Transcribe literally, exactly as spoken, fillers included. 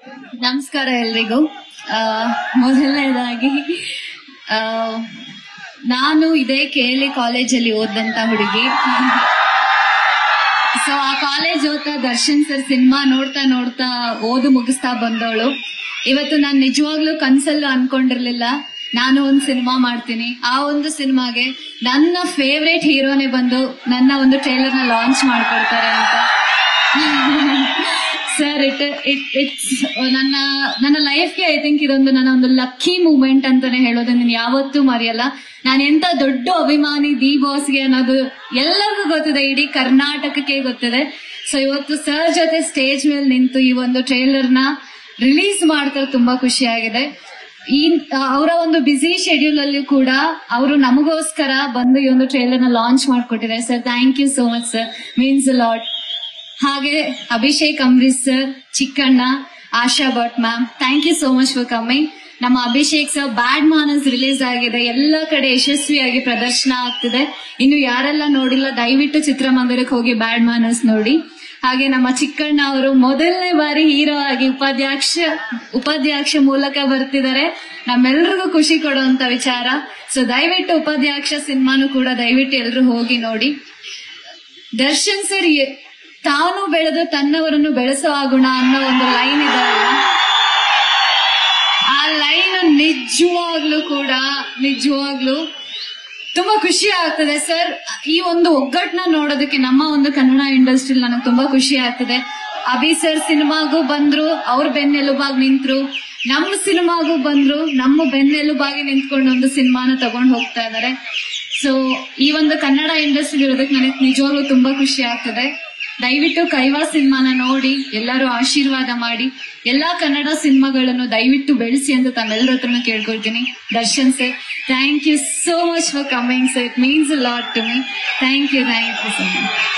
ನಮಸ್ಕಾರ ಎಲ್ರಿಗೂ. ಮೊದಲನೇದಾಗಿ ನಾನು ಇದೇ ಕೆ ಎಲ್ ಇ ಕಾಲೇಜಲ್ಲಿ ಓದಂತ ಹುಡುಗಿ. ಸೊ ಆ ಕಾಲೇಜ್ ಓದ್ತಾ ದರ್ಶನ್ ಸರ್ ಸಿನಿಮಾ ನೋಡ್ತಾ ನೋಡ್ತಾ ಓದು ಮುಗಿಸ್ತಾ ಬಂದವಳು. ಇವತ್ತು ನಾನು ನಿಜವಾಗ್ಲೂ ಕನ್ಸಲ್ಲೂ ಅನ್ಕೊಂಡಿರ್ಲಿಲ್ಲ ನಾನು ಒಂದು ಸಿನಿಮಾ ಮಾಡ್ತೀನಿ. ಆ ಒಂದು ಸಿನಿಮಾಗೆ ನನ್ನ ಫೇವ್ರೇಟ್ ಹೀರೋನೇ ಬಂದು ನನ್ನ ಒಂದು ಟ್ರೇಲರ್ ನ ಲಾಂಚ್ ಮಾಡ್ಕೊಡ್ತಾರೆ ಅಂತ. ಸರ್ ಇಟ್ ಇಟ್ ಇಟ್ಸ್ ನನ್ನ ನನ್ನ ಲೈಫ್ಗೆ ಐ ಥಿಂಕ್ ಇದೊಂದು ನನ್ನ ಒಂದು ಲಕ್ಕಿ ಮೂಮೆಂಟ್ ಅಂತಾನೆ ಹೇಳೋದು. ನಾನು ಯಾವತ್ತೂ ಮರೆಯಲ್ಲ. ನಾನು ಎಂತ ದೊಡ್ಡ ಅಭಿಮಾನಿ ದಿ ಬಾಸ್ಗೆ ಅನ್ನೋದು ಎಲ್ಲರಿಗೂ ಗೊತ್ತಿದೆ, ಇಡೀ ಕರ್ನಾಟಕಕ್ಕೆ ಗೊತ್ತಿದೆ. ಸೊ ಇವತ್ತು ಸರ್ ಜೊತೆ ಸ್ಟೇಜ್ ಮೇಲೆ ನಿಂತು ಈ ಒಂದು ಟ್ರೇಲರ್ ನ ರಿಲೀಸ್ ಮಾಡ್ತಾರೆ, ತುಂಬಾ ಖುಷಿ ಆಗಿದೆ. ಈ ಅವರ ಒಂದು ಬ್ಯುಸಿ ಶೆಡ್ಯೂಲ್ ಅಲ್ಲಿ ಕೂಡ ಅವರು ನಮಗೋಸ್ಕರ ಬಂದು ಈ ಒಂದು ಟ್ರೇಲರ್ ನ ಲಾಂಚ್ ಮಾಡ್ಕೊಟ್ಟಿದ್ದಾರೆ. Sir thank you so much sir, means a lot. ಹಾಗೆ Abhishek Ambareesh sir, Chikkanna, Asha Bhat ma'am, thank you so much for coming. ನಮ್ಮ Abhishek sir bad manners release ಆಗಿದೆ, ಎಲ್ಲ ಕಡೆ ಯಶಸ್ವಿಯಾಗಿ ಪ್ರದರ್ಶನ ಆಗ್ತಿದೆ. ಇನ್ನು ಯಾರೆಲ್ಲ ನೋಡಿಲ್ಲ ದಯವಿಟ್ಟು ಚಿತ್ರಮಂದಿರಕ್ಕೆ ಹೋಗಿ ಬ್ಯಾಡ್ ಮಾನಸ್ ನೋಡಿ. ಹಾಗೆ ನಮ್ಮ ಚಿಕ್ಕಣ್ಣ ಅವರು ಮೊದಲನೇ ಬಾರಿ ಹೀರೋ ಆಗಿ ಉಪಾಧ್ಯಕ್ಷ ಉಪಾಧ್ಯಕ್ಷ ಮೂಲಕ ಬರ್ತಿದ್ದಾರೆ, ನಮ್ಮೆಲ್ರಿಗೂ ಖುಷಿ ಕೊಡುವಂತ ವಿಚಾರ. ಸೊ ದಯವಿಟ್ಟು ಉಪಾಧ್ಯಕ್ಷ ಸಿನಿಮಾನು ಕೂಡ ದಯವಿಟ್ಟು ಎಲ್ರು ಹೋಗಿ ನೋಡಿ. ದರ್ಶನ್ ಸರ್ ತಾನು ಬೆಳೆದು ತನ್ನವರನ್ನು ಬೆಳೆಸೋ ಗುಣ ಅನ್ನೋ ಒಂದು ಲೈನ್ ಇದೆ, ಆ ಲೈನ್ ನಿಜವಾಗ್ಲೂ ಕೂಡ ನಿಜವಾಗ್ಲೂ ತುಂಬಾ ಖುಷಿ ಆಗ್ತದೆ ಸರ್. ಈ ಒಂದು ಒಗ್ಗಟ್ಟನ್ನ ನೋಡೋದಕ್ಕೆ ನಮ್ಮ ಒಂದು ಕನ್ನಡ ಇಂಡಸ್ಟ್ರಿ ನನಗೆ ತುಂಬಾ ಖುಷಿ ಆಗ್ತದೆ. ಅಭಿ ಸರ್ ಸಿನಿಮಾಗೂ ಬಂದ್ರು, ಅವ್ರ ಬೆನ್ನೆಲುಬಾಗಿ ನಿಂತ್ರು. ನಮ್ಮ ಸಿನಿಮಾಗೂ ಬಂದ್ರು, ನಮ್ಮ ಬೆನ್ನೆಲುಬಾಗಿ ನಿಂತ್ಕೊಂಡು ಒಂದು ಸಿನಿಮಾನ ತಗೊಂಡು ಹೋಗ್ತಾ ಇದಾರೆ. ಸೊ ಈ ಒಂದು ಕನ್ನಡ ಇಂಡಸ್ಟ್ರಿ ಇರೋದಕ್ಕೆ ನನಗೆ ನಿಜವಾಗ್ಲೂ ತುಂಬಾ ಖುಷಿ ಆಗ್ತದೆ. ದಯವಿಟ್ಟು ಕೈವಾ ಸಿನಿಮಾನ ನೋಡಿ ಎಲ್ಲರೂ ಆಶೀರ್ವಾದ ಮಾಡಿ, ಎಲ್ಲಾ ಕನ್ನಡ ಸಿನಿಮಾಗಳನ್ನು ದಯವಿಟ್ಟು ಬೆಳೆಸಿ ಅಂತ ತಮ್ಮೆಲ್ಲರ ಹತ್ರನೂ ಕೇಳ್ಕೊಳ್ತೀನಿ. Darshan sir, thank you so much for coming sir, it means a lot to me. Thank you thank you so much.